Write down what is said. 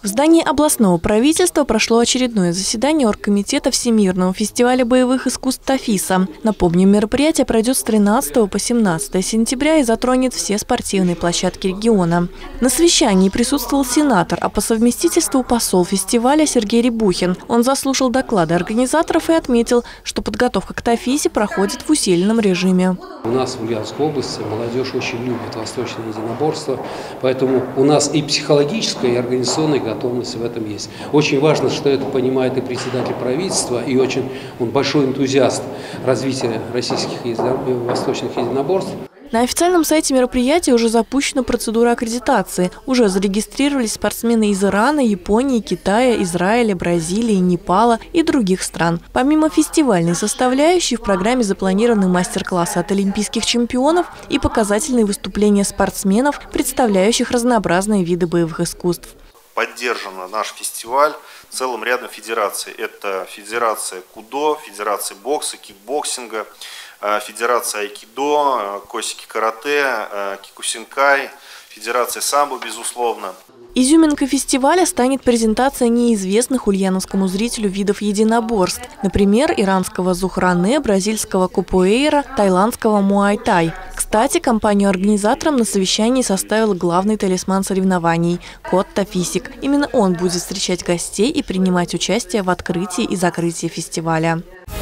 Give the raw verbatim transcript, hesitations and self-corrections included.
здании областного правительства прошло очередное заседание оргкомитета Всемирного фестиваля боевых искусств Тафиса. Напомним, мероприятие пройдет с тринадцатого по семнадцатое сентября и затронет все спортивные площадки региона. На совещании присутствовал сенатор, а по совместительству посол фестиваля Сергей Рябухин. Он заслушал доклады организаторов и отметил, что подготовка к Тафисе проходит в усиленном режиме. У нас в Ульяновской области молодежь очень любит восточное единоборство, поэтому у нас и психологическая, и организационная готовность в этом есть. Очень важно, что это понимает и председатель правительства, и очень он большой энтузиаст развития российских едино- восточных единоборств. На официальном сайте мероприятия уже запущена процедура аккредитации. Уже зарегистрировались спортсмены из Ирана, Японии, Китая, Израиля, Бразилии, Непала и других стран. Помимо фестивальной составляющей, в программе запланированы мастер-классы от олимпийских чемпионов и показательные выступления спортсменов, представляющих разнообразные виды боевых искусств. Поддержан наш фестиваль целым рядом федераций. Это Федерация Кудо, Федерация бокса, кикбоксинга, Федерация айкидо, косики карате, кикусинкай, Федерация самбо, безусловно. Изюминкой фестиваля станет презентация неизвестных ульяновскому зрителю видов единоборств. Например, иранского зухране, бразильского капуэйра, тайландского муай-тай. Кстати, компанию-организаторам на совещании составил главный талисман соревнований – кот Тафисик. Именно он будет встречать гостей и принимать участие в открытии и закрытии фестиваля.